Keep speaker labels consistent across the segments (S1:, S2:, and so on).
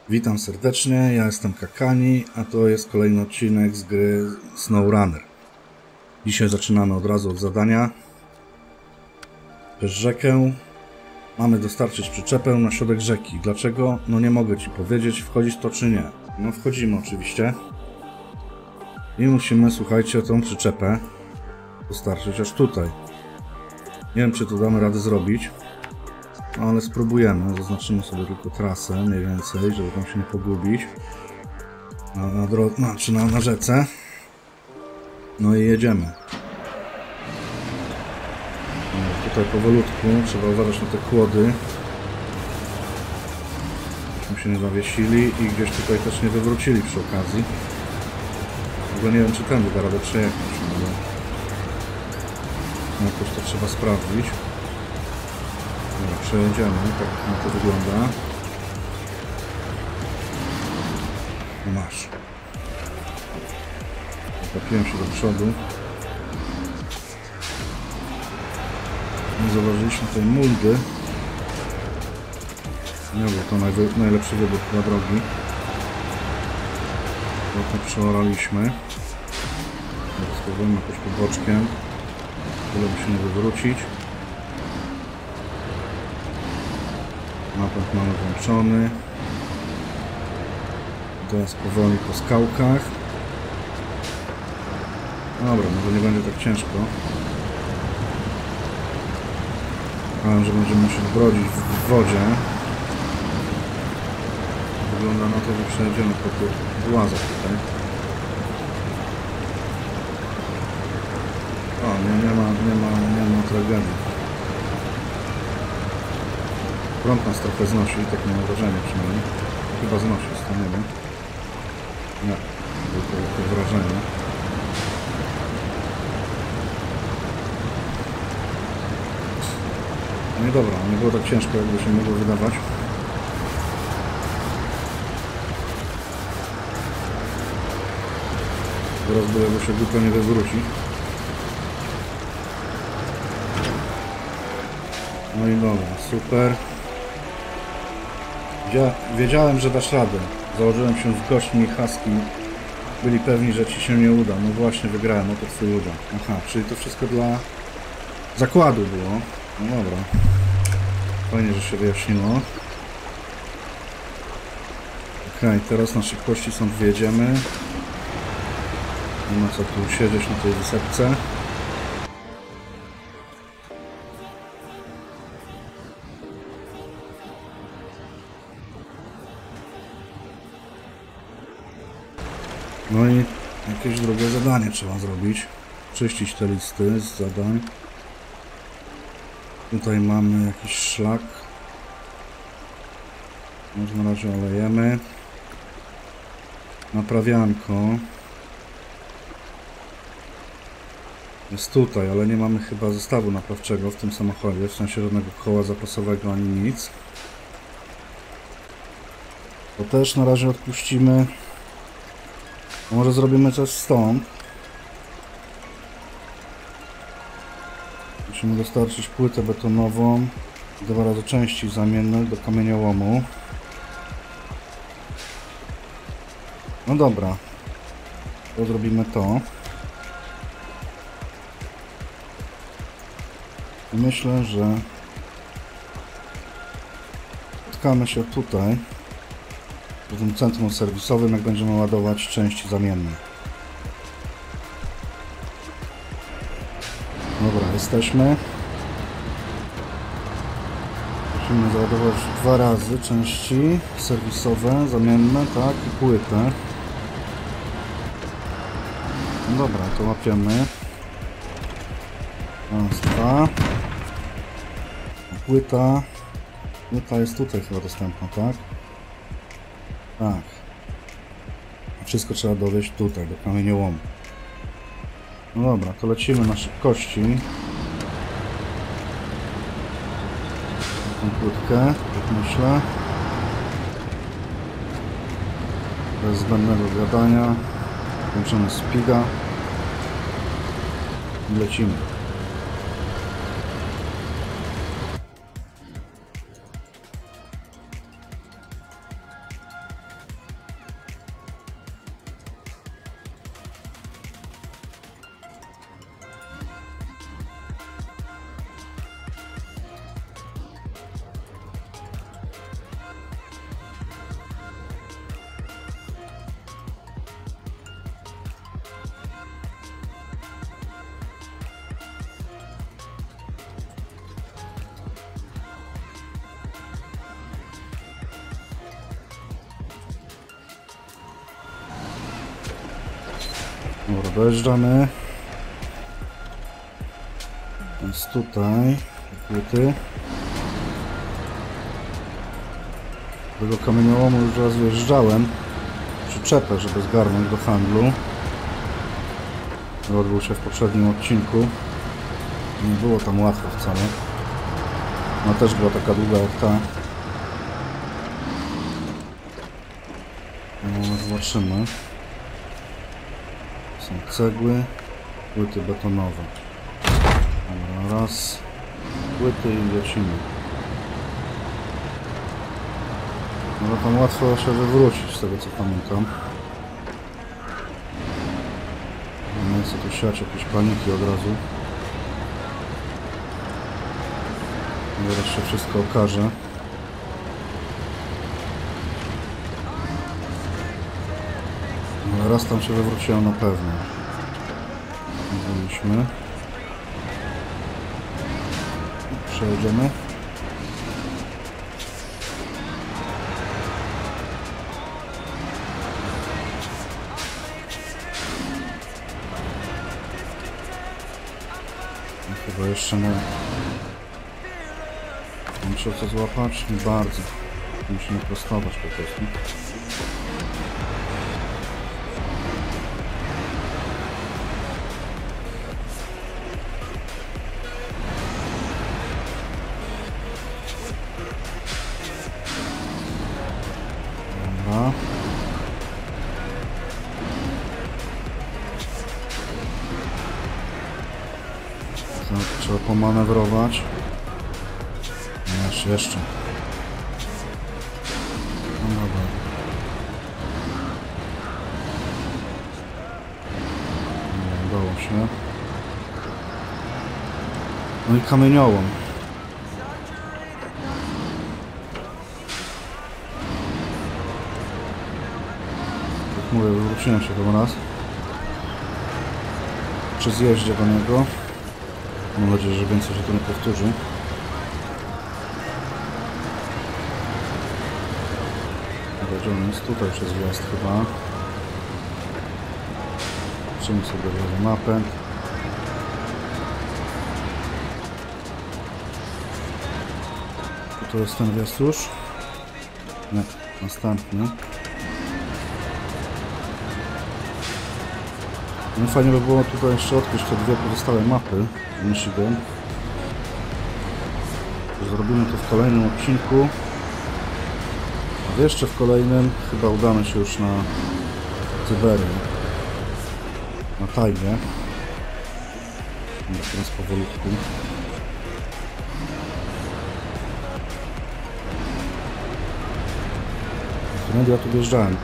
S1: Witam serdecznie, ja jestem Kakani, a to jest kolejny odcinek z gry SnowRunner. Dzisiaj zaczynamy od razu od zadania. Przez rzekę mamy dostarczyć przyczepę na środek rzeki. Dlaczego? No nie mogę Ci powiedzieć, wchodzić to czy nie. No wchodzimy oczywiście. I musimy, słuchajcie, tą przyczepę dostarczyć aż tutaj. Nie wiem, czy to damy radę zrobić. Ale spróbujemy, zaznaczymy sobie tylko trasę mniej więcej, żeby tam się nie pogubić na rzece. No i jedziemy. No, tutaj powolutku trzeba uważać na te kłody, żebyśmy się nie zawiesili i gdzieś tutaj też nie wywrócili przy okazji. W ogóle nie wiem, czy tędy da radę przejechać, ale jakoś to trzeba sprawdzić. Dobra, przejedziemy, tak na to wygląda. No masz. Zapiłem się do przodu. Nie zauważyliśmy tej muldy. Nie był to najlepszy wybór dla drogi. Trochę przeoraliśmy. Spróbujemy jakoś po boczkiem, żeby się nie wywrócić. Napęd mamy włączony. Teraz powoli po skałkach. Dobra, może nie będzie tak ciężko. Myślałem, że będziemy musieli brodzić w wodzie. Wygląda na to, że przejedziemy po tych głazach tutaj. O, nie ma tragedii. Prąd nas trochę znosi, takie mam wrażenie przynajmniej. Chyba znosi, staniemy. Nie, tylko takie wrażenie. No i dobra, nie było tak ciężko, jakby się mogło wydawać. Teraz byle się głupio nie wywróci. No i dobra, super. Wiedziałem, że dasz radę. Założyłem się z gośćmi Husky. Byli pewni, że Ci się nie uda. No właśnie, wygrałem, oto Twój udział. Aha, czyli to wszystko dla zakładu było. No dobra. Fajnie, że się wyjaśniło. Okej, teraz na szybkości stąd wyjedziemy. Nie ma co tu siedzieć na tej wysepce. No i jakieś drugie zadanie trzeba zrobić. Czyścić te listy z zadań. Tutaj mamy jakiś szlak. Może na razie olejemy. Naprawianko. Jest tutaj, ale nie mamy chyba zestawu naprawczego w tym samochodzie. W sensie żadnego koła zapasowego ani nic. To też na razie odpuścimy. Może zrobimy coś stąd. Musimy dostarczyć płytę betonową, 2 razy części zamiennych do kamieniołomu. No dobra, to zrobimy to. I myślę, że spotkamy się tutaj w tym centrum serwisowym, jak będziemy ładować części zamienne. Dobra, jesteśmy. Musimy załadować 2 razy części serwisowe, zamienne, tak, i płytę. No dobra, to łapiemy. Raz, dwa. Płyta jest tutaj chyba dostępna, tak? Tak. Wszystko trzeba dowieźć tutaj, do kamieniołomu. No dobra, to lecimy na szybkości. Tą płytkę, jak myślę. Bez zbędnego gadania. Włączymy speeda. I lecimy. Dobra, dojeżdżamy. Jest tutaj płyty. Do tego kamieniołomu już raz wjeżdżałem. Przyczepę, żeby zgarnąć do handlu. Odbył się w poprzednim odcinku. Nie było tam łatwo wcale. Ona też była taka długa jak ta. No, zobaczymy. Są cegły, płyty betonowe. Dobra, raz, płyty i lecimy. No tam łatwo się wywrócić z tego co pamiętam. Nie chcę tu siać jakieś paniki od razu. Zaraz się wszystko okaże. Ale raz tam się wywróciłem na pewno. Mówiliśmy. Przejedziemy. Chyba jeszcze nie. Muszę co złapać? Nie bardzo. Musimy prostować po prostu. Dobra. Trzeba pomanewrować. Jeszcze. No dobra. Nie udało się. No i kamieniołom. Jak mówię, wróciłem się chyba raz. Przy zjeździe do niego. Mam nadzieję, że więcej się to nie powtórzy. Jest tutaj przez wjazd chyba. Zobaczymy sobie od razu mapę. To jest ten wjazd już? Nie, następny. No fajnie by było tutaj jeszcze odkryć te dwie pozostałe mapy w Michigan. Zrobimy to w kolejnym odcinku. A jeszcze w kolejnym chyba udamy się już na Tyberię. Na tajgę. Teraz powolutku. Którędy ja tu wjeżdżałem?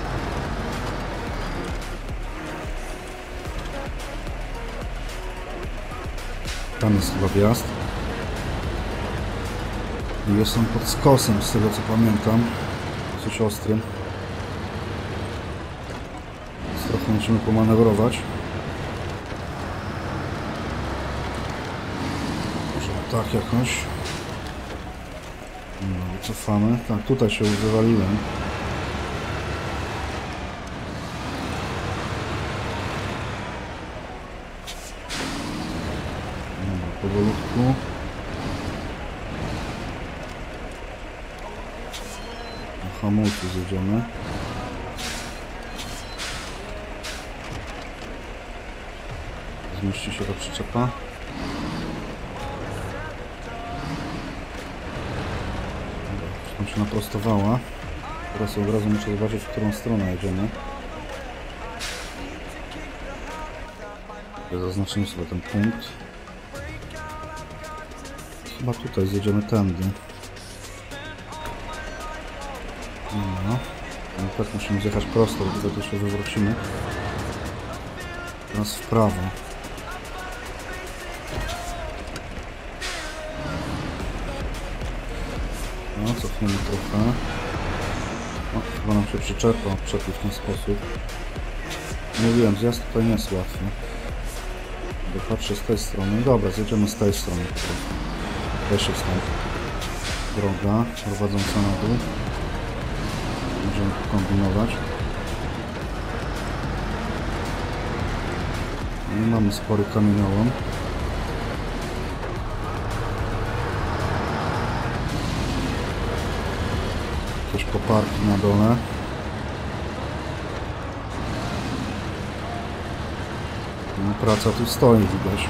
S1: Tam jest chyba wjazd. I jest on pod skosem, z tego co pamiętam. Dosyć ostrym. Więc trochę musimy pomanewrować. Może tak jakoś. No, wycofamy. Tak, tutaj się wywaliłem. Powolutku. Na hamulcu zjedziemy. Zmieści się ta przyczepa. Tam się naprostowała. Teraz od razu muszę zobaczyć, w którą stronę jedziemy. Zaznaczymy sobie ten punkt. Chyba tutaj zjedziemy tędy. No. Tak musimy zjechać prosto, bo tutaj też się wywrócimy. Teraz w prawo. No, cofniemy trochę. O, chyba nam się przyczepa odczepi w ten sposób. Mówiłem, zjazd tutaj nie jest łatwy. Patrzę z tej strony. Dobra, zjedziemy z tej strony po prostu. Też jest tam droga prowadząca na dół. Możemy tu kombinować. No, mamy spory kamieniołom. Jakieś koparki na dole. No, praca tu stoi, widać.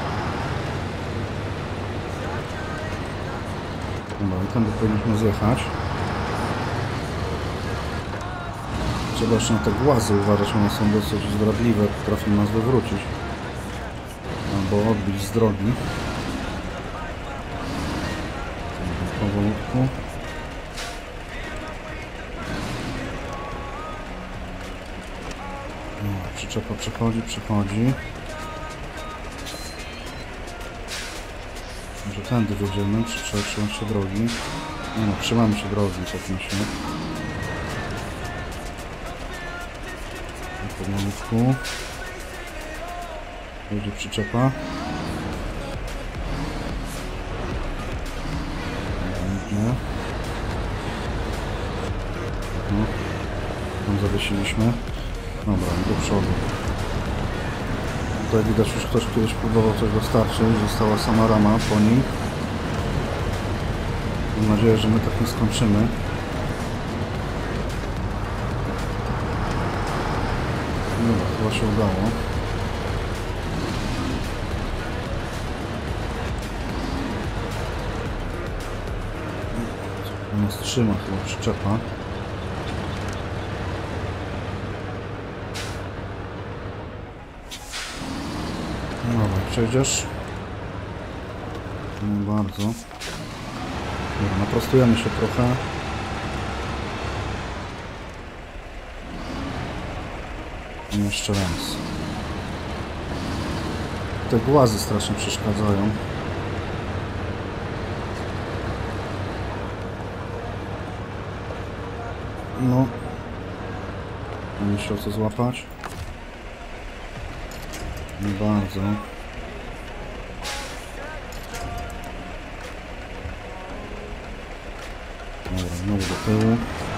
S1: Dobra, i tam powinniśmy zjechać. Trzeba jeszcze na te głazy uważać, one są dosyć zdradliwe, potrafią nas wywrócić albo odbić z drogi. Powolutku. No, przyczepa przechodzi. Może tędy wyjdziemy, trzymać się drogi. No, trzymamy się drogi, tak myślę. Powolutku. Będzie przyczepa. Nie. No. Tam zawiesiliśmy. Dobra, do przodu. Tutaj widać, już ktoś kiedyś próbował coś dostarczyć. Została sama rama po nim. Mam nadzieję, że my tak nie skończymy. Dobra, chyba się udało. Nas trzyma chyba przyczepa. Dobra, przejdziesz? No bardzo. Dobra, naprostujemy się trochę. I jeszcze raz. Te głazy strasznie przeszkadzają. No. Nie musiał co złapać. Nie bardzo. Dobra, znowu do tyłu.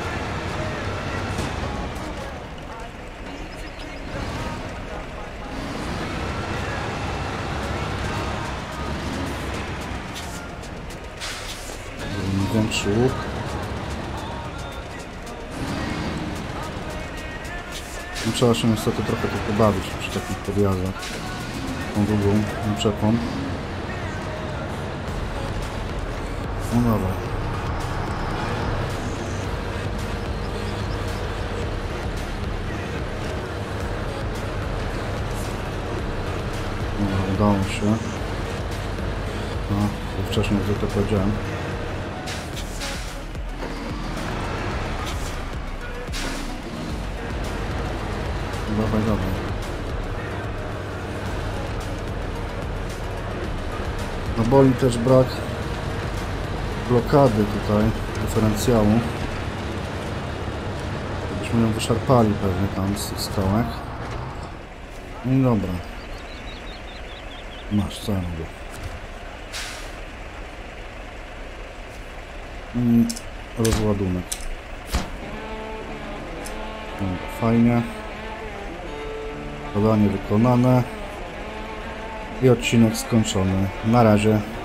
S1: Zrobimy większy łuk. No, trzeba się niestety trochę tu pobawić przy takich podjazdach. Tą długą naczepą. No dobra. Dobra, udało się. No, to wcześniej już to powiedziałem. Dawaj. No boli też brak blokady tutaj, dyferencjału. Byśmy ją wyszarpali pewnie tam z tych skałek. No i dobra. Masz, co ja mówię. I rozładunek. Dobra, fajnie. Zadanie wykonane i odcinek skończony. Na razie.